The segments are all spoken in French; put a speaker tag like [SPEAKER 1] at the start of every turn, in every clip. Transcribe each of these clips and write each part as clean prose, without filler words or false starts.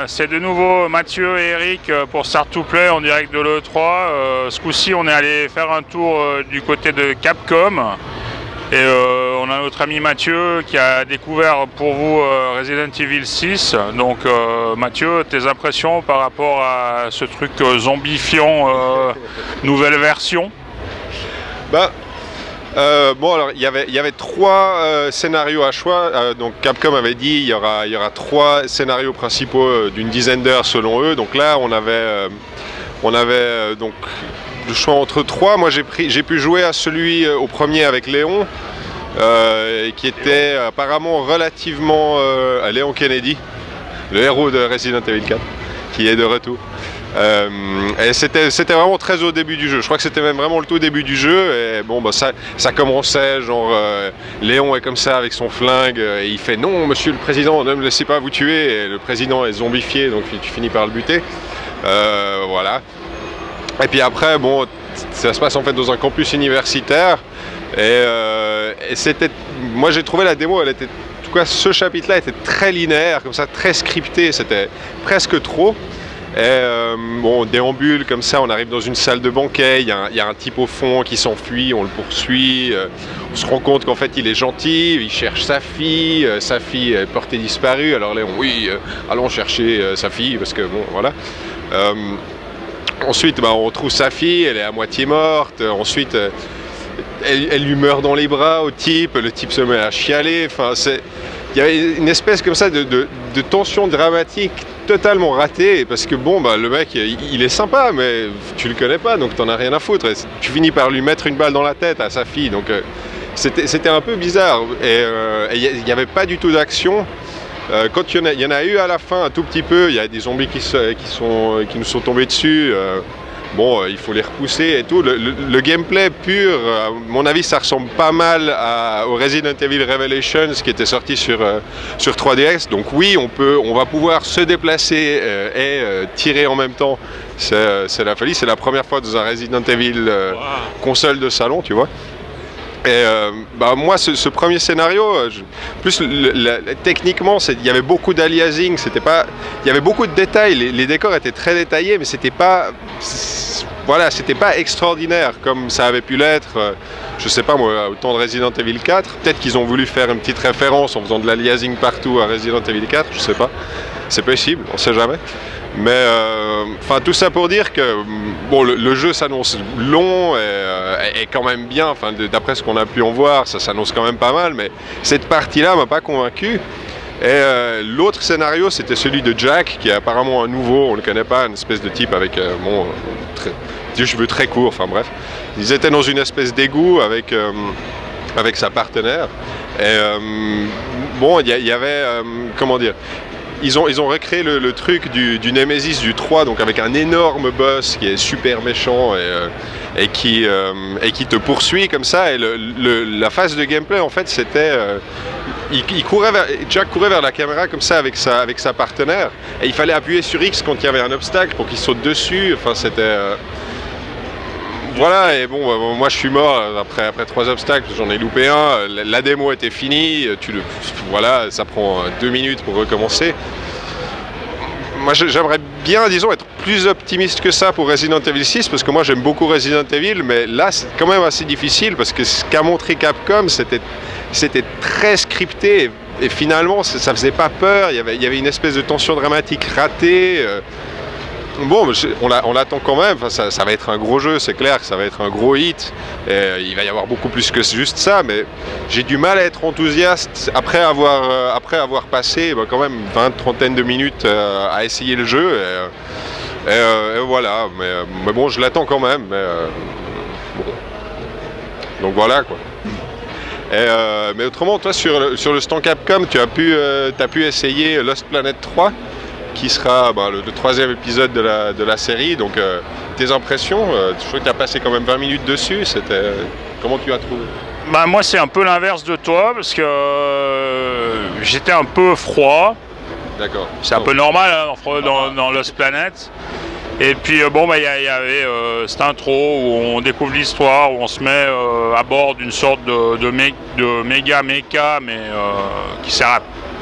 [SPEAKER 1] c'est de nouveau Mathieu et Eric pour Start to Play en direct de l'E3. Ce coup-ci, on est allé faire un tour du côté de Capcom. Et on a notre ami Mathieu qui a découvert pour vous Resident Evil 6. Donc Mathieu, tes impressions par rapport à ce truc zombifiant nouvelle version?
[SPEAKER 2] Bon, alors il y avait trois scénarios à choix. Donc Capcom avait dit il y aura trois scénarios principaux d'une dizaine d'heures selon eux. Donc là on avait donc le choix entre trois. Moi j'ai pu jouer à celui au premier avec Léon, qui était apparemment relativement à Léon Kennedy, le héros de Resident Evil 4, qui est de retour. Et c'était vraiment très au début du jeu. Je crois que c'était même vraiment le tout début du jeu. Et bon, bah ça commençait, genre Léon est comme ça avec son flingue et il fait non, monsieur le président, ne me laissez pas vous tuer. Et le président est zombifié, donc tu finis par le buter. Voilà. Et puis après, bon, ça se passe en fait dans un campus universitaire. Et c'était, moi j'ai trouvé la démo, elle était, en tout cas ce chapitre-là était très linéaire, comme ça, très scripté. C'était presque trop. Et bon, on déambule comme ça, on arrive dans une salle de banquet, il y a un type au fond qui s'enfuit, on le poursuit, on se rend compte qu'en fait il est gentil, il cherche sa fille est portée disparue, alors là oui, allons chercher sa fille, parce que bon, voilà. Ensuite, bah, on retrouve sa fille, elle est à moitié morte, ensuite elle lui meurt dans les bras au type, le type se met à chialer, enfin il y avait une espèce comme ça de tension dramatique totalement ratée, parce que bon, bah, le mec il est sympa, mais tu le connais pas, donc t'en as rien à foutre, et tu finis par lui mettre une balle dans la tête à sa fille, donc c'était un peu bizarre, et il n'y avait pas du tout d'action. Quand il y en a eu à la fin un tout petit peu, il y a des zombies qui nous sont tombés dessus. Bon, il faut les repousser et tout. Le gameplay pur, à mon avis, ça ressemble pas mal au Resident Evil Revelations qui était sorti sur 3DS. Donc oui, on va pouvoir se déplacer et tirer en même temps. C'est la folie. C'est la première fois dans un Resident Evil console de salon, tu vois. Et bah, moi, ce premier scénario, techniquement, il y avait beaucoup d'aliasing, il y avait beaucoup de détails, les décors étaient très détaillés, mais c'était pas extraordinaire comme ça avait pu l'être, je sais pas moi, au temps de Resident Evil 4. Peut-être qu'ils ont voulu faire une petite référence en faisant de l'aliasing partout à Resident Evil 4, je sais pas, c'est possible, on sait jamais. Mais enfin tout ça pour dire que bon, le jeu s'annonce long et quand même bien, enfin, d'après ce qu'on a pu en voir, ça s'annonce quand même pas mal, mais cette partie-là m'a pas convaincu. Et l'autre scénario, c'était celui de Jack, qui est apparemment un nouveau, on le connaît pas, une espèce de type avec des cheveux très courts, enfin bref. Ils étaient dans une espèce d'égout avec sa partenaire. Et bon, il y avait, comment dire, ils ont recréé le truc du Nemesis du 3, donc avec un énorme boss qui est super méchant et qui te poursuit comme ça. Et la phase de gameplay, en fait, c'était... Jack courait vers la caméra comme ça avec sa partenaire, et il fallait appuyer sur X quand il y avait un obstacle pour qu'il saute dessus. Enfin, c'était... Voilà, et bon, moi je suis mort après 3 obstacles, j'en ai loupé un, la démo était finie, voilà, ça prend 2 minutes pour recommencer. Moi j'aimerais bien, disons, être plus optimiste que ça pour Resident Evil 6, parce que moi j'aime beaucoup Resident Evil, mais là c'est quand même assez difficile, parce que ce qu'a montré Capcom, c'était très scripté, et finalement ça faisait pas peur, il y avait une espèce de tension dramatique ratée. Bon, on l'attend quand même, enfin, ça va être un gros jeu, c'est clair que ça va être un gros hit, et il va y avoir beaucoup plus que juste ça, mais j'ai du mal à être enthousiaste après avoir passé quand même 20-30 de minutes à essayer le jeu, et voilà, mais bon, je l'attends quand même, mais bon. Donc voilà quoi. Mais autrement, toi sur le stand Capcom, tu as pu essayer Lost Planet 3, qui sera le 3e épisode de la série, donc tes impressions, je crois que tu as passé quand même 20 minutes dessus, comment tu as trouvé?
[SPEAKER 1] Bah, moi c'est un peu l'inverse de toi, parce que j'étais un peu froid.
[SPEAKER 2] D'accord.
[SPEAKER 1] C'est un peu normal hein, dans Lost Planet. Et puis bon, bah, y avait cette intro où on découvre l'histoire, où on se met à bord d'une sorte de méga méca, mais qui sert à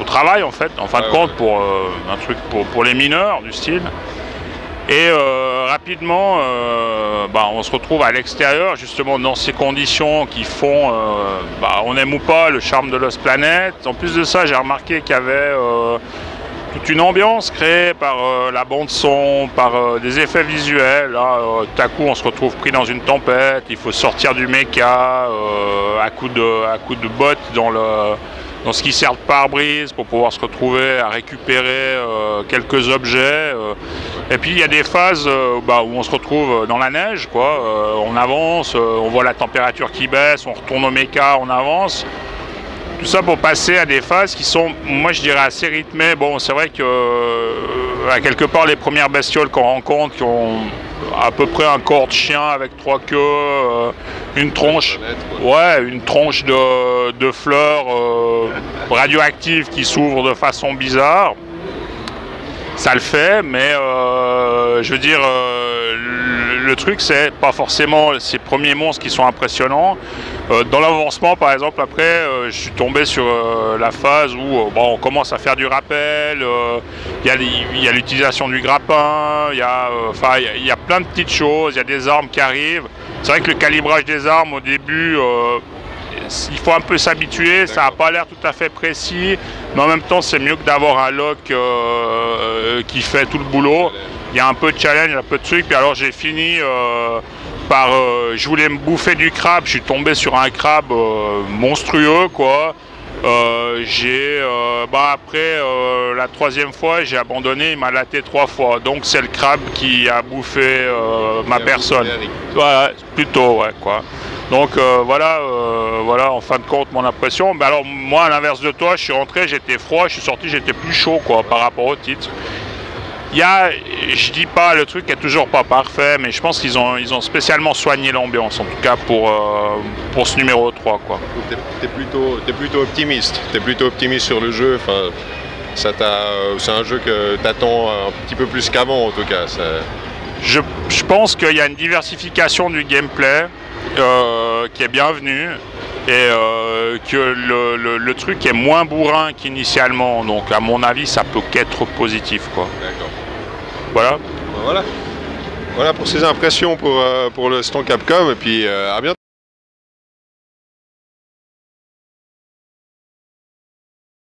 [SPEAKER 1] au travail en fait, en fin de compte, pour un truc pour les mineurs du style. Et rapidement, on se retrouve à l'extérieur, justement dans ces conditions qui font, on aime ou pas, le charme de Lost Planet. En plus de ça, j'ai remarqué qu'il y avait toute une ambiance créée par la bande son, par des effets visuels. Là, tout à coup, on se retrouve pris dans une tempête, il faut sortir du méca à coups de bottes dans ce qui sert de pare-brise pour pouvoir se retrouver à récupérer quelques objets. Et puis il y a des phases où on se retrouve dans la neige, quoi. On avance, on voit la température qui baisse, on retourne au méca, on avance. Tout ça pour passer à des phases qui sont, moi je dirais, assez rythmées. Bon, c'est vrai que à quelque part les premières bestioles qu'on rencontre, qui ont à peu près un corps de chien avec 3 queues, une tronche, une tronche de fleurs radioactives qui s'ouvrent de façon bizarre. Ça le fait, mais je veux dire, le truc, c'est pas forcément ces premiers monstres qui sont impressionnants. Dans l'avancement, par exemple, après, je suis tombé sur la phase où on commence à faire du rappel, il y a l'utilisation du grappin, il y a plein de petites choses, il y a des armes qui arrivent. C'est vrai que le calibrage des armes, au début, il faut un peu s'habituer, ça n'a pas l'air tout à fait précis, mais en même temps, c'est mieux que d'avoir un lock qui fait tout le boulot. Il y a un peu de challenge, un peu de trucs, puis alors j'ai fini par... je voulais me bouffer du crabe, je suis tombé sur un crabe monstrueux, quoi. Après la 3e fois, j'ai abandonné, il m'a laté 3 fois. Donc c'est le crabe qui a bouffé ma personne. Voilà, plutôt, ouais, quoi. Donc voilà, en fin de compte, mon impression. Mais alors moi, à l'inverse de toi, je suis rentré, j'étais froid, je suis sorti, j'étais plus chaud, quoi, par rapport au titre. Je dis pas, le truc est toujours pas parfait, mais je pense qu'ils ont spécialement soigné l'ambiance, en tout cas pour ce numéro 3, quoi.
[SPEAKER 2] T'es plutôt optimiste. T'es plutôt optimiste sur le jeu. Enfin, c'est un jeu que t'attends un petit peu plus qu'avant, en tout cas.
[SPEAKER 1] Je pense qu'il y a une diversification du gameplay qui est bienvenue. Et que le truc est moins bourrin qu'initialement, donc à mon avis ça peut qu'être positif, quoi.
[SPEAKER 2] D'accord. Voilà pour ces impressions pour le stand Capcom, et puis à bientôt.